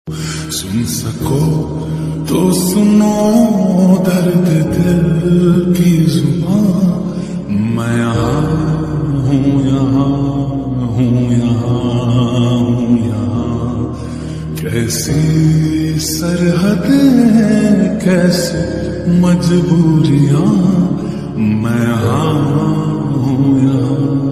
सुन सको तो सुनो दर्द दिल की जुबान। मैं यहाँ हूँ, यहाँ हूँ, यहाँ हूँ, यहाँ। कैसी सरहदें, कैसी मजबूरियाँ। मैं यहाँ हूँ, यहाँ